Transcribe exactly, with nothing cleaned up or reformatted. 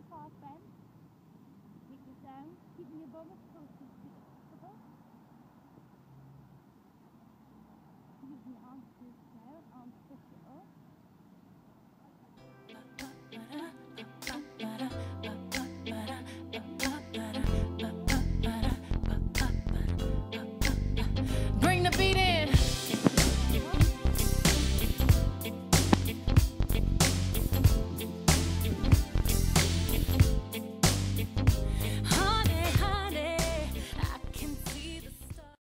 fast bend. Keep this down, keeping your bum as